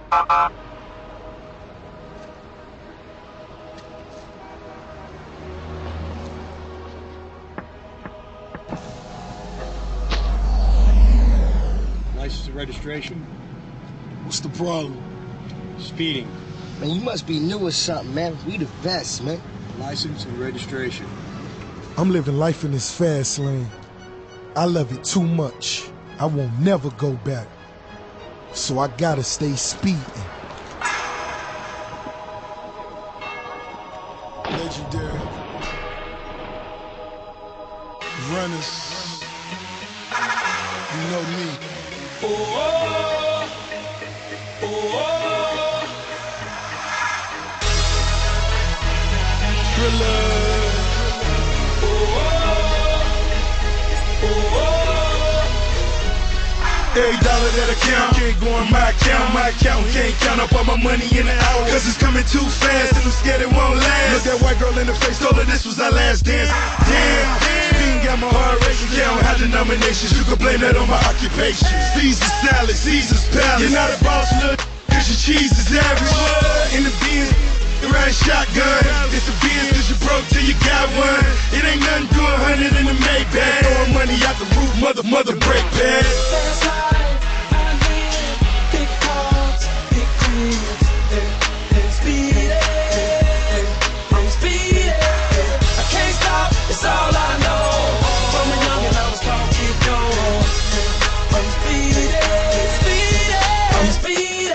License and registration. What's the problem? Speeding. Man, you must be new or something, man. We the best, man. License and registration. I'm living life in this fast lane. I love it too much. I won't never go back. So I gotta stay speeding. Legendary. Runners. You know me. Oh, oh, oh. Thriller. Every dollar that I count can't go in my account. My account can't count up all my money in an hour, cause it's coming too fast and I'm scared it won't last. Look that white girl in the face, told her this was our last dance. Damn, Speedin got my heart racing. Count high denominations, you can blame that on my occupation. Caesar salad, Caesar's palace. You're not a boss, look, cause your cheese is everywhere. In the beans, ride shotgun. It's a Benz cause you broke till you got one. It ain't nothing to 100 in the Maybach. Throwing money out the roof, mother break bad. Fast life, I live, big cars, big cribs, and speeding, I'm speeding. I can't stop, it's all I know. From a youngin' I was taught keep going. I'm speeding, I'm speeding.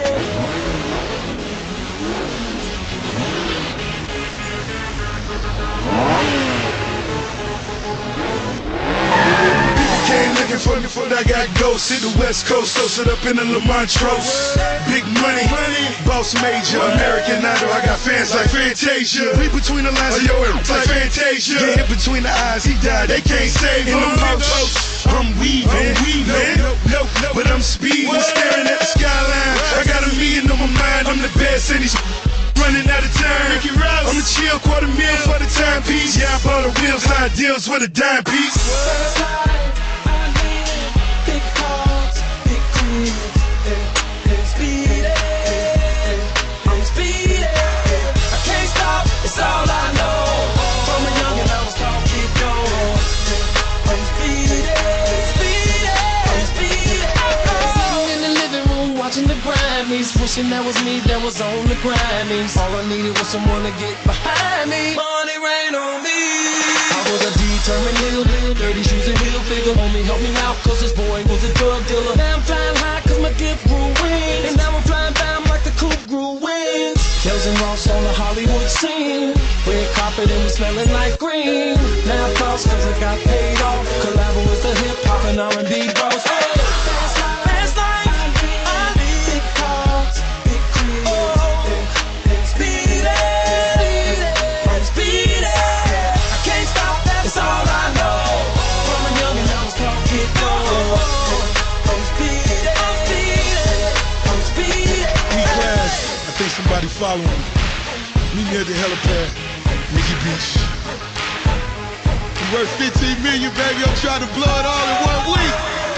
Came looking for me before I got ghosts. Hit the West Coast, so sit up in the Lamontros. Big money, boss major, American Idol. I got fans like Fantasia. Read between the lines of your ear like Fantasia. Get hit between the eyes, he died, they can't save him. In the posts, I'm weaving, no, but I'm speeding, staring at the skyline. I got a million on my mind, I'm the best in these running out of time. I'm a chill $250,000 for the timepiece. Yeah, I bought the wheels, high deals with a dime piece. Fast life, I live, big cars, big cribs, and speeding, I'm speeding. I can't stop, it's all I know. From a youngin' I was taught keep going. I'm speeding, I'm speeding. Sitting in the living room watching the Grammys, wishing that was me that was on the Grammys. All I needed was someone to get behind me. Money rain on me. I was a determined hillbilly, dirty shoes and heel figure. Homie help me out cause this boy was a drug dealer. Now I'm flying high cause my gift grew wings. And now I'm flying down like the coupe grew wings. Kells and Ross on the Hollywood scene. Red carpet and we smelling like green. Now I floss cause I got paid off. Collabo with the hip hop and R&B bros. Hey! Fast life, I live, big cars, big cribs, and speeding, I'm speeding. I can't stop, that's all I know. From a youngin' I was taught keep going. I'm speeding, I'm speeding. E-Class, I think somebody following me. Meet me at the helipad, Mickey Beach. You worth 15 million, baby. I'm trying to blow it all in 1 week.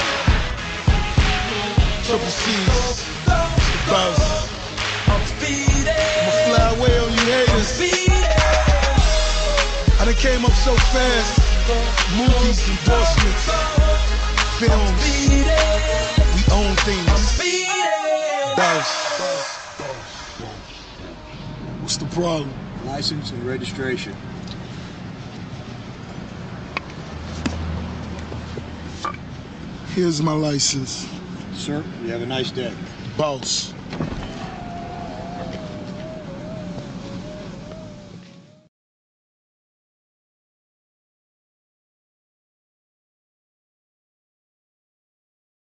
Triple C's, the boss. I'm speeding, I'ma fly away on you haters. speeding. I done came up so fast. Movies, endorsements, films. We own things. Boss. What's the problem? License and registration. Here's my license. Sir, you have a nice day. Boss.